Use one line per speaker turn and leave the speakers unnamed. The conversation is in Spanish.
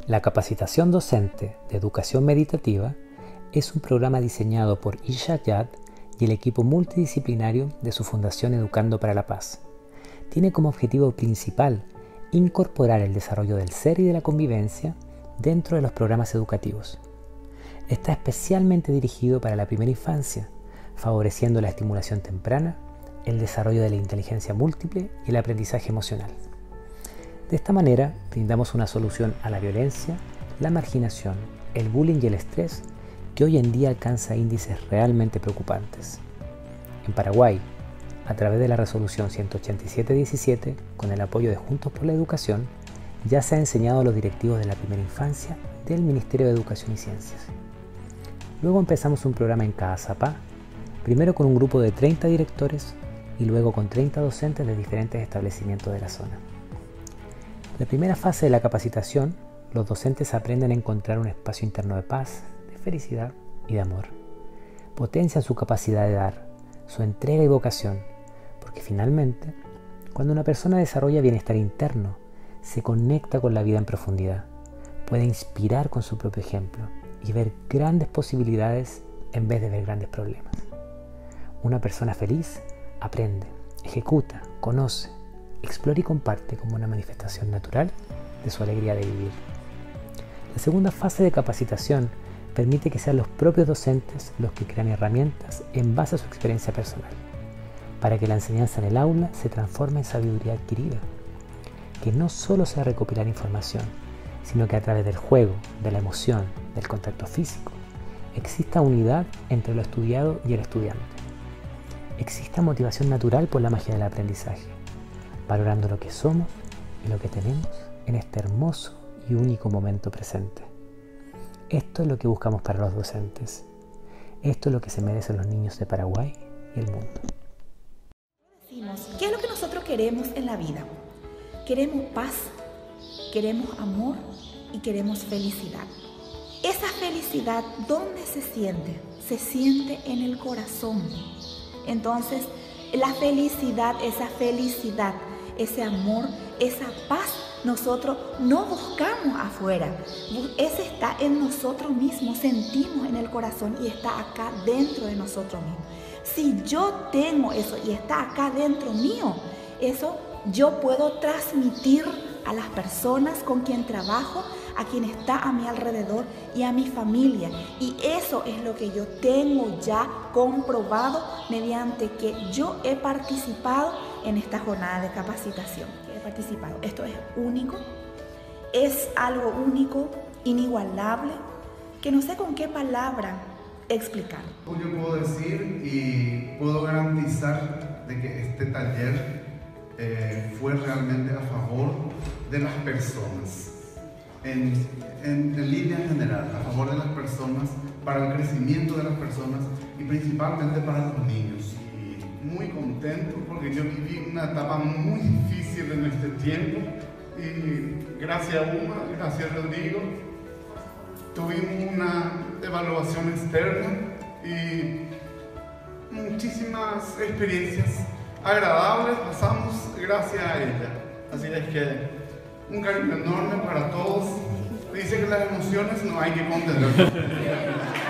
La capacitación docente de educación meditativa es un programa diseñado por Isha Yad y el equipo multidisciplinario de su Fundación Educando para la Paz. Tiene como objetivo principal incorporar el desarrollo del ser y de la convivencia dentro de los programas educativos. Está especialmente dirigido para la primera infancia, favoreciendo la estimulación temprana, el desarrollo de la inteligencia múltiple y el aprendizaje emocional. De esta manera, brindamos una solución a la violencia, la marginación, el bullying y el estrés que hoy en día alcanza índices realmente preocupantes. En Paraguay, a través de la resolución 187-17, con el apoyo de Juntos por la Educación, ya se ha enseñado a los directivos de la primera infancia del Ministerio de Educación y Ciencias. Luego empezamos un programa en cada zapá, primero con un grupo de 30 directores y luego con 30 docentes de diferentes establecimientos de la zona. En la primera fase de la capacitación, los docentes aprenden a encontrar un espacio interno de paz, de felicidad y de amor. Potencian su capacidad de dar, su entrega y vocación, porque finalmente, cuando una persona desarrolla bienestar interno, se conecta con la vida en profundidad, puede inspirar con su propio ejemplo y ver grandes posibilidades en vez de ver grandes problemas. Una persona feliz aprende, ejecuta, conoce, explora y comparte como una manifestación natural de su alegría de vivir. La segunda fase de capacitación permite que sean los propios docentes los que crean herramientas en base a su experiencia personal, para que la enseñanza en el aula se transforme en sabiduría adquirida, que no solo sea recopilar información, sino que a través del juego, de la emoción, del contacto físico, exista unidad entre lo estudiado y el estudiante. Exista motivación natural por la magia del aprendizaje, valorando lo que somos y lo que tenemos en este hermoso y único momento presente. Esto es lo que buscamos para los docentes. Esto es lo que se merecen los niños de Paraguay y el mundo.
¿Qué es lo que nosotros queremos en la vida? Queremos paz, queremos amor y queremos felicidad. Esa felicidad, ¿dónde se siente? Se siente en el corazón. Entonces, la felicidad, ese amor, esa paz, nosotros no buscamos afuera. Ese está en nosotros mismos, sentimos en el corazón y está acá dentro de nosotros mismos. Si yo tengo eso y está acá dentro mío, eso yo puedo transmitir a las personas con quien trabajo, a quien está a mi alrededor y a mi familia. Y eso es lo que yo tengo ya comprobado mediante que yo he participado en esta jornada de capacitación. Esto es único, es algo único, inigualable, que no sé con qué palabra explicar.
Yo puedo decir y puedo garantizar de que este taller fue realmente a favor de las personas, en línea general, a favor de las personas, para el crecimiento de las personas y principalmente para los niños. Y muy contento porque yo viví una etapa muy difícil en este tiempo y gracias a Uma, gracias a Rodrigo, tuvimos una evaluación externa y muchísimas experiencias agradables pasamos gracias a ella. Así es que un cariño enorme para todos. Dice que las emociones no hay que contenerlas.